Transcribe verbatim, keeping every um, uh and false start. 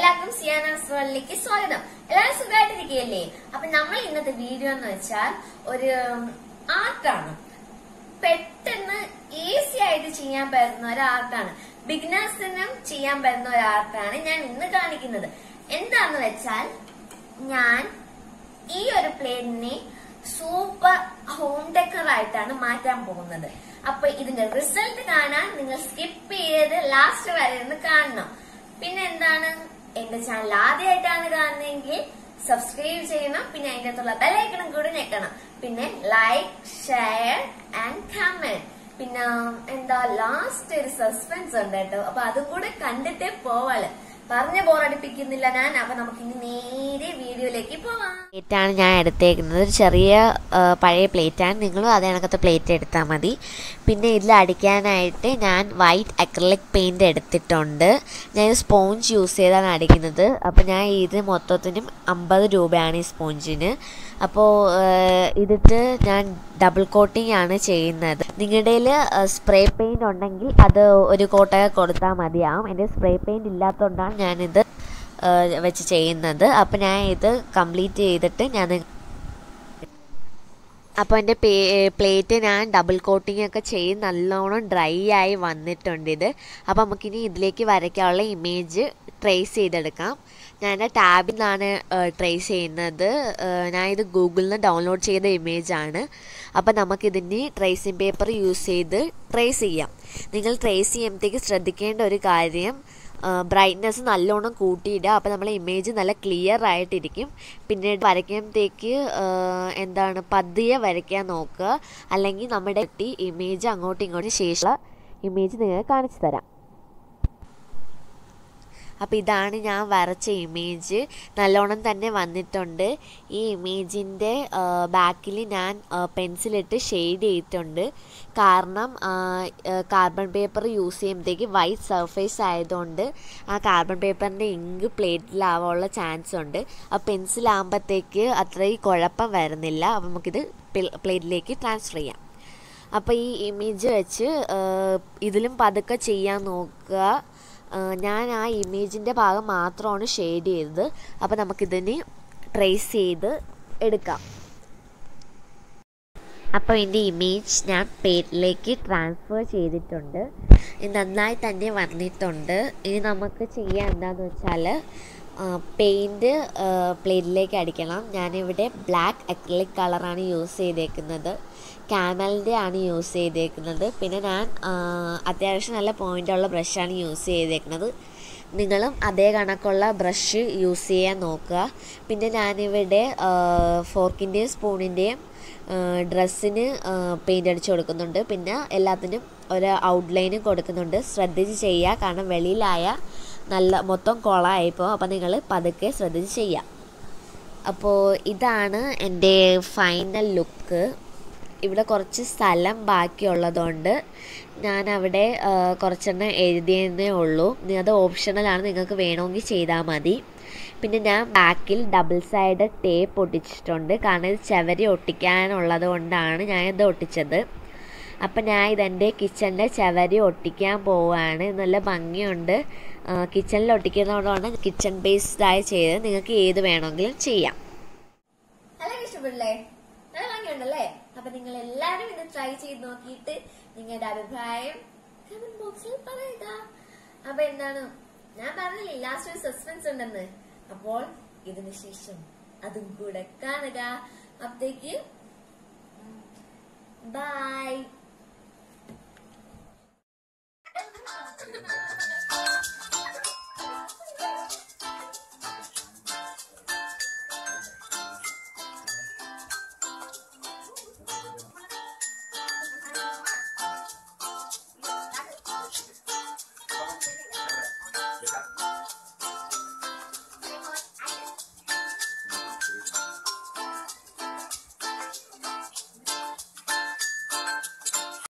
എല്ലാവർക്കും സിയാനാസ് വേൾഡിലേക്ക് സ്വാഗതം. എല്ലാവരും സുഖമായിട്ടിരിക്കുകയല്ലേ? അപ്പൊ നമ്മൾ ഇന്നത്തെ വീഡിയോ എന്ന് വെച്ചാൽ ഒരു ആർട്ടാണ്. പെട്ടെന്ന് ഈസി ആയിട്ട് ചെയ്യാൻ പറ്റുന്ന ഒരു ആർട്ടാണ്. ബിഗിനേഴ്സിനും ചെയ്യാൻ പറ്റുന്ന ഒരു ആർട്ടാണ് ഞാൻ ഇന്ന് കാണിക്കുന്നത്. എന്താന്ന് വെച്ചാൽ ഞാൻ ഈ ഒരു പ്ലേറ്റിനെ സൂപ്പർ ഹോം ഡെക്കർ ആയിട്ടാണ് മാറ്റാൻ പോകുന്നത്. അപ്പൊ ഇതിന്റെ റിസൾട്ട് കാണാൻ നിങ്ങൾ സ്കിപ്പ് ചെയ്ത് ലാസ്റ്റ് വരെ ഒന്ന് കാണണം. പിന്നെ എന്താണ്, എന്റെ ചാനൽ ആദ്യമായിട്ടാണ് കാണുന്നതെങ്കിൽ സബ്സ്ക്രൈബ് ചെയ്യണം. പിന്നെ അതിന്റെ അകത്തുള്ള ബെലൈക്കണും കൂടി ഞെക്കണം. പിന്നെ ലൈക്ക്, ഷെയർ ആൻഡ് കമന്റ്. പിന്നെ എന്താ ലാസ്റ്റ് ഒരു സസ്പെൻസ് ഉണ്ട് കേട്ടോ. അപ്പൊ അതും കൂടെ കണ്ടിട്ടേ പോവാള്. പറഞ്ഞ ബോറടിപ്പിക്കുന്നില്ല ഞാൻ. അപ്പൊ നമുക്ക് ഇനി നേരെ വീഡിയോയിലേക്ക് പോവാം. പ്ലേറ്റാണ് ഞാൻ എടുത്തേക്കുന്നത്. ഒരു ചെറിയ പഴയ പ്ലേറ്റാണ്. നിങ്ങളും അതേ കണക്കത്തെ പ്ലേറ്റ് എടുത്താൽ മതി. പിന്നെ ഇതിൽ അടിക്കാനായിട്ട് ഞാൻ വൈറ്റ് അക്രിലിക് പെയിൻറ് എടുത്തിട്ടുണ്ട്. ഞാൻ സ്പോഞ്ച് യൂസ് ചെയ്താണ് അടിക്കുന്നത്. അപ്പോൾ ഞാൻ ഇത് മൊത്തത്തിനും അമ്പത് രൂപയാണ് ഈ സ്പോഞ്ചിന്. അപ്പോൾ ഇതിട്ട് ഞാൻ ഡബിൾ കോട്ടിംഗ് ആണ് ചെയ്യുന്നത്. നിങ്ങളുടെ കയ്യിൽ സ്പ്രേ പെയിൻറ് ഉണ്ടെങ്കിൽ അത് ഒരു കോട്ടൊക്കെ കൊടുത്താൽ മതിയാവും. എൻ്റെ സ്പ്രേ പെയിൻറ് ഇല്ലാത്തതുകൊണ്ടാണ് ഞാനിത് വെച്ച് ചെയ്യുന്നത്. അപ്പോൾ ഞാൻ ഇത് കംപ്ലീറ്റ് ചെയ്തിട്ട് ഞാൻ അപ്പോൾ എൻ്റെ പേ പ്ലേറ്റ് ഞാൻ ഡബിൾ കോട്ടിംഗ് ഒക്കെ ചെയ്ത് നല്ലോണം ഡ്രൈ ആയി വന്നിട്ടുണ്ട് ഇത്. അപ്പോൾ നമുക്കിനി ഇതിലേക്ക് വരയ്ക്കാനുള്ള ഇമേജ് ട്രേസ് ചെയ്തെടുക്കാം. ഞാൻ ടാബിൽ നിന്നാണ് ട്രേസ് ചെയ്യുന്നത്. ഞാൻ ഇത് ഗൂഗിളിൽ നിന്ന് ഡൗൺലോഡ് ചെയ്ത ഇമേജാണ്. അപ്പോൾ നമുക്കിതിന് ട്രേസിങ് പേപ്പർ യൂസ് ചെയ്ത് ട്രേസ് ചെയ്യാം. നിങ്ങൾ ട്രേസ് ചെയ്യുമ്പോഴത്തേക്ക് ശ്രദ്ധിക്കേണ്ട ഒരു കാര്യം, ബ്രൈറ്റ്നെസ് നല്ലോണം കൂട്ടിയിടുക. അപ്പോൾ നമ്മളെ ഇമേജ് നല്ല ക്ലിയർ ആയിട്ടിരിക്കും. പിന്നീട് വരയ്ക്കുമ്പോഴത്തേക്ക് എന്താണ് പതിയെ വരയ്ക്കാൻ നോക്കുക. അല്ലെങ്കിൽ നമ്മുടെ ഇമേജ് അങ്ങോട്ടും ഇങ്ങോട്ടും ശേഷം ഇമേജ് നിങ്ങൾക്ക് കാണിച്ചു തരാം. അപ്പോൾ ഇതാണ് ഞാൻ വരച്ച ഇമേജ്. നല്ലോണം തന്നെ വന്നിട്ടുണ്ട്. ഈ ഇമേജിൻ്റെ ബാക്കിൽ ഞാൻ പെൻസിലിട്ട് ഷെയ്ഡ് ചെയ്തിട്ടുണ്ട്. കാരണം കാർബൺ പേപ്പർ യൂസ് ചെയ്യുമ്പോഴത്തേക്ക് വൈറ്റ് സർഫേസ് ആയതുകൊണ്ട് ആ കാർബൺ പേപ്പറിൻ്റെ ഇങ്ക് പ്ലേറ്റിലാവാനുള്ള ചാൻസ് ഉണ്ട്. ആ പെൻസിലാകുമ്പോഴത്തേക്ക് അത്രയും കുഴപ്പം വരുന്നില്ല. അപ്പോൾ നമുക്കിത് പ്ലേറ്റിലേക്ക് ട്രാൻസ്ഫർ ചെയ്യാം. അപ്പോൾ ഈ ഇമേജ് വെച്ച് ഇതിലും പതുക്കെ ചെയ്യാൻ നോക്കുക. ഞാൻ ആ ഇമേജിൻ്റെ ഭാഗം മാത്രമാണ് ഷെയ്ഡ് ചെയ്തത്. അപ്പോൾ നമുക്കിതിന് ട്രേസ് ചെയ്ത് എടുക്കാം. അപ്പോൾ എൻ്റെ ഇമേജ് ഞാൻ പ്ലേറ്റിലേക്ക് ട്രാൻസ്ഫർ ചെയ്തിട്ടുണ്ട്. ഇത് നന്നായി തന്നെ വന്നിട്ടുണ്ട്. ഇനി നമുക്ക് ചെയ്യാൻ എന്താണെന്ന് വെച്ചാൽ പെയിൻറ്റ് പ്ലേറ്റിലേക്ക് അടിക്കണം. ഞാനിവിടെ ബ്ലാക്ക് അക്രിലിക് കളറാണ് യൂസ് ചെയ്തേക്കുന്നത്. ക്യാമലിൻ്റെ ആണ് യൂസ് ചെയ്തേക്കുന്നത്. പിന്നെ ഞാൻ അത്യാവശ്യം നല്ല പോയിൻ്റുള്ള ബ്രഷാണ് യൂസ് ചെയ്തേക്കുന്നത്. നിങ്ങളും അതേ കണക്കുള്ള ബ്രഷ് യൂസ് ചെയ്യാൻ നോക്കുക. പിന്നെ ഞാനിവിടെ ഫോർക്കിൻ്റെയും സ്പൂണിൻ്റെയും ഡ്രസ്സിന് പെയിൻ്റ് അടിച്ച് കൊടുക്കുന്നുണ്ട്. പിന്നെ എല്ലാത്തിനും ഒരു ഔട്ട്ലൈനും കൊടുക്കുന്നുണ്ട്. ശ്രദ്ധിച്ച് ചെയ്യുക, കാരണം വെളിയിലായ നല്ല മൊത്തം കുളമായിപ്പോൾ. അപ്പോൾ നിങ്ങൾ പതുക്കെ ശ്രദ്ധിച്ച് ചെയ്യുക. അപ്പോൾ ഇതാണ് എൻ്റെ ഫൈനൽ ലുക്ക്. ഇവിടെ കുറച്ച് സ്ഥലം ബാക്കിയുള്ളതുകൊണ്ട് ഞാനവിടെ കുറച്ചെണ്ണം എഴുതിയെന്നേ ഉള്ളൂ. അത് ഓപ്ഷണലാണ്, നിങ്ങൾക്ക് വേണമെങ്കിൽ ചെയ്താൽ മതി. പിന്നെ ഞാൻ ബാക്കിൽ ഡബിൾ സൈഡ് ടേപ്പ് ഒട്ടിച്ചിട്ടുണ്ട്. കാരണം ഇത് ചവരി ഒട്ടിക്കാനുള്ളത് കൊണ്ടാണ് ഞാനിത് ഒട്ടിച്ചത്. അപ്പം ഞാൻ ഇതെൻ്റെ കിച്ചണിലെ ചവരി ഒട്ടിക്കാൻ പോവുകയാണ്. നല്ല ഭംഗിയുണ്ട്. കിച്ചണിൽ ഒട്ടിക്കുന്നതുകൊണ്ടാണ് കിച്ചൺ ബേസ്ഡായി ചെയ്തത്. നിങ്ങൾക്ക് ഏത് വേണമെങ്കിലും ചെയ്യാം. നല്ല ഇഷ്ടപ്പെടില്ലേ? നല്ല ഭംഗിയുണ്ടല്ലേ? അപ്പൊ നിങ്ങൾ എല്ലാരും ഇത് ട്രൈ ചെയ്ത് നോക്കിയിട്ട് നിങ്ങളുടെ അഭിപ്രായം കമന്റ് ബോക്സിൽ പറയുക. അപ്പൊ എന്താണ്, ഞാൻ പറഞ്ഞില്ലേ ലാസ്റ്റ് ഒരു സസ്പെൻസ് ഉണ്ടെന്ന്. അപ്പോൾ ഇതിനു ശേഷം അതും കൂടെ കാണുക. അപ്പത്തേക്ക് ബൈ.